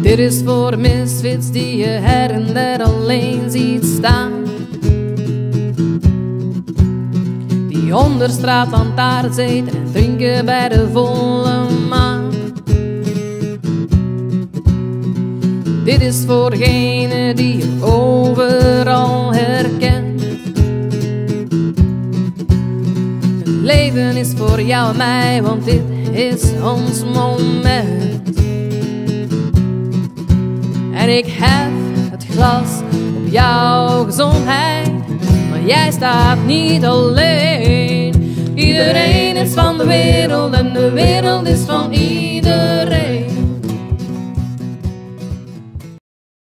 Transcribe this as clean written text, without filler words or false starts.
Dit is voor de misfits die je her en der alleen ziet staan, die onder straatlantaarns eten en drinken bij de volle maan. Dit is voor degene die je overal herkent. Het leven is voor jou en mij, want dit is ons moment. En ik hef het glas op jouw gezondheid, maar jij staat niet alleen. Iedereen is van de wereld en de wereld is van iedereen.